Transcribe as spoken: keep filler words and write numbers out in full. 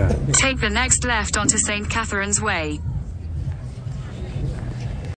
Yeah. Take the next left onto Saint Catherine's Way.